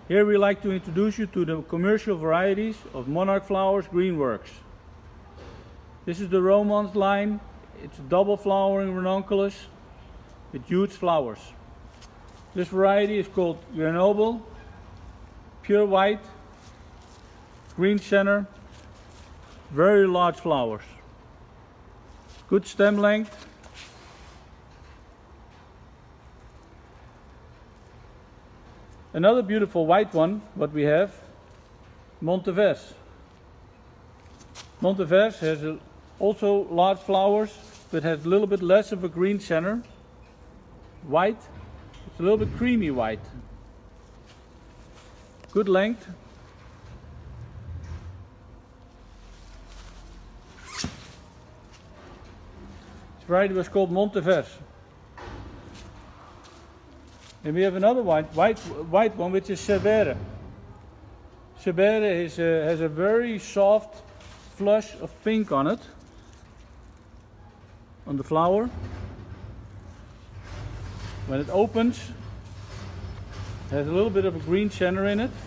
Here we like to introduce you to the commercial varieties of Monarch Flowers Greenworks. This is the Romance line. It's a double flowering ranunculus with huge flowers. This variety is called Grenoble, pure white, green center, very large flowers, good stem length. Another beautiful white one, what we have, Montevers. Montevers has also large flowers, but has a little bit less of a green center. White, it's a little bit creamy white. Good length. This variety was called Montevers. And we have another white one, which is Cerbère. Cerbère has a very soft flush of pink on it, on the flower. When it opens, it has a little bit of a green center in it,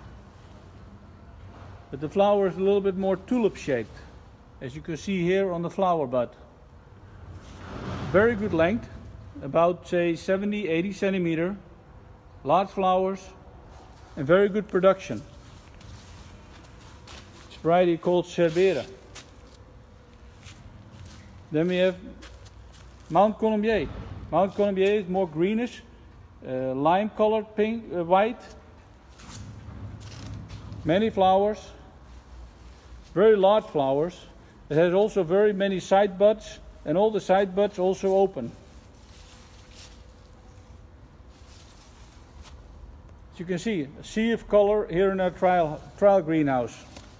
but the flower is a little bit more tulip shaped, as you can see here on the flower bud. Very good length, about say 70-80 centimeter, large flowers, and very good production. It's a variety called Cerbère. Then we have Mount Colombier. Mount Colombier is more greenish, lime colored pink, white. Many flowers, very large flowers. It has also very many side buds, and all the side buds also open. As you can see, a sea of color here in our trial greenhouse.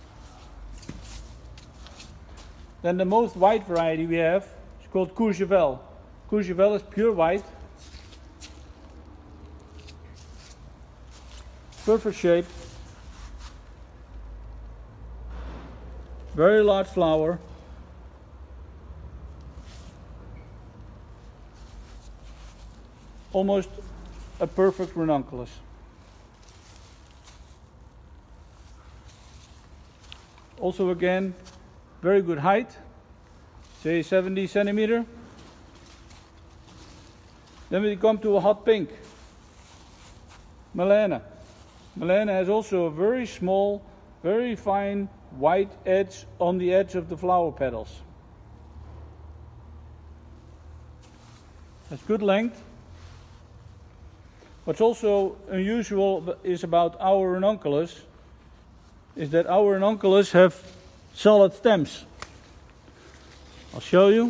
Then the most white variety we have is called Courchevel. Courchevel is pure white. Perfect shape. Very large flower. Almost a perfect ranunculus. Also again, very good height, say 70 centimeter. Then we come to a hot pink, Melena. Melena has also a very small, very fine white edge on the edge of the flower petals. Has good length. What's also unusual is about our ranunculus is that our ranunculus have solid stems. I'll show you.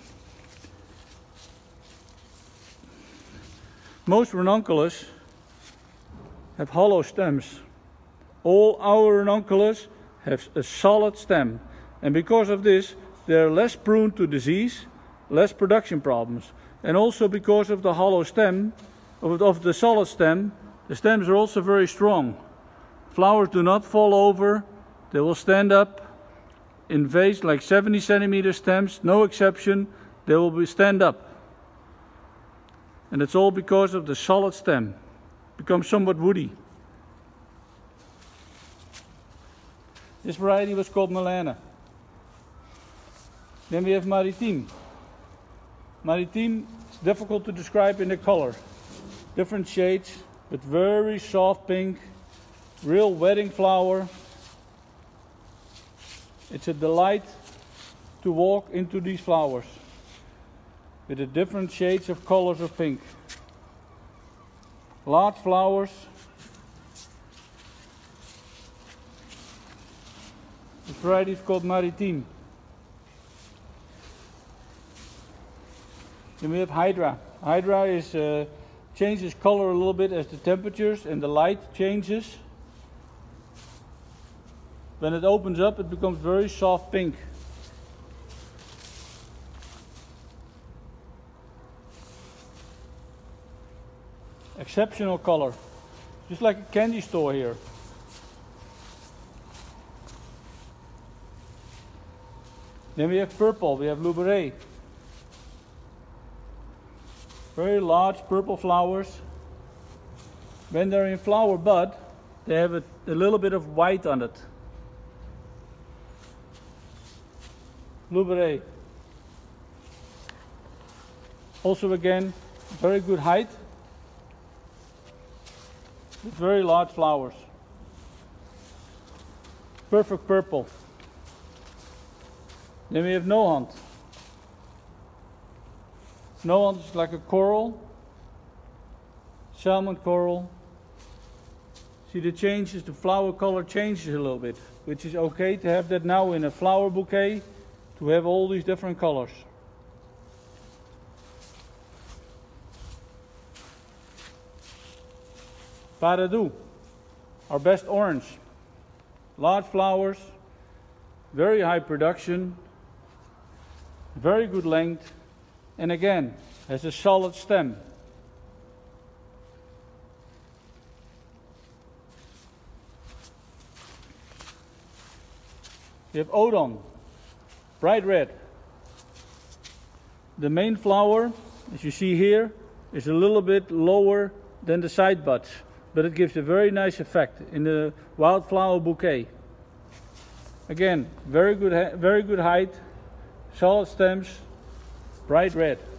Most ranunculus have hollow stems. All our ranunculus have a solid stem, and because of this they are less prone to disease, less production problems, and also because of the hollow stem, of the solid stem, the stems are also very strong. Flowers do not fall over, they will stand up. In vase like 70 centimeter stems, no exception, they will stand up. And it's all because of the solid stem. Becomes somewhat woody. This variety was called Melena. Then we have Maritime. Maritime is difficult to describe in the color. Different shades, but very soft pink. Real wedding flower. It's a delight to walk into these flowers with the different shades of colors of pink. Large flowers. This variety is called Maritime. Then we have Hydra. Hydra is changes color a little bit as the temperatures and the light changes. When it opens up, it becomes very soft pink. Exceptional color. Just like a candy store here. Then we have purple, we have Louberet. Very large purple flowers. When they're in flower bud, they have a little bit of white on it. Blue Beret. Also again, very good height, with very large flowers. Perfect purple. Then we have No Hunt. No Hunt is like a coral, salmon coral. See the changes, the flower color changes a little bit, which is okay to have that now in a flower bouquet, to have all these different colors. Paradu, our best orange. Large flowers, very high production, very good length, and again, has a solid stem. You have Odon, bright red. The main flower, as you see here, is a little bit lower than the side buds, but it gives a very nice effect in the wildflower bouquet. Again, very good height, solid stems, bright red.